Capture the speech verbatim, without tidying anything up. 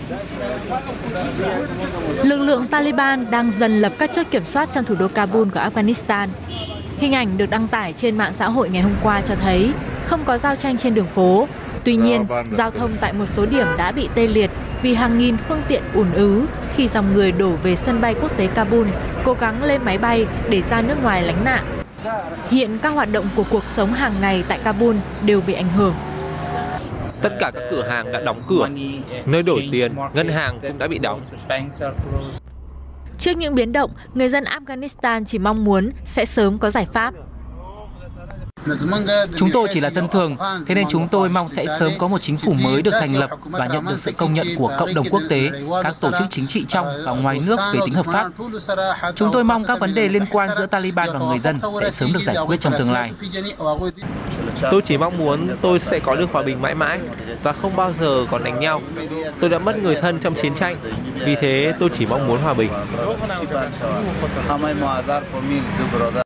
Lực lượng Taliban đang dần lập các chốt kiểm soát trong thủ đô Kabul của Afghanistan. Hình ảnh được đăng tải trên mạng xã hội ngày hôm qua cho thấy không có giao tranh trên đường phố. Tuy nhiên, giao thông tại một số điểm đã bị tê liệt vì hàng nghìn phương tiện ùn ứ khi dòng người đổ về sân bay quốc tế Kabul, cố gắng lên máy bay để ra nước ngoài lánh nạn. Hiện các hoạt động của cuộc sống hàng ngày tại Kabul đều bị ảnh hưởng. Tất cả các cửa hàng đã đóng cửa, nơi đổi tiền, ngân hàng cũng đã bị đóng. Trước những biến động, người dân Afghanistan chỉ mong muốn sẽ sớm có giải pháp. Chúng tôi chỉ là dân thường, thế nên chúng tôi mong sẽ sớm có một chính phủ mới được thành lập và nhận được sự công nhận của cộng đồng quốc tế, các tổ chức chính trị trong và ngoài nước về tính hợp pháp. Chúng tôi mong các vấn đề liên quan giữa Taliban và người dân sẽ sớm được giải quyết trong tương lai. Tôi chỉ mong muốn tôi sẽ có được hòa bình mãi mãi và không bao giờ còn đánh nhau. Tôi đã mất người thân trong chiến tranh, vì thế tôi chỉ mong muốn hòa bình.